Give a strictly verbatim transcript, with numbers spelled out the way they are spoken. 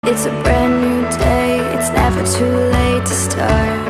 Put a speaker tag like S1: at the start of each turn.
S1: It's a brand new day, it's never too late to start.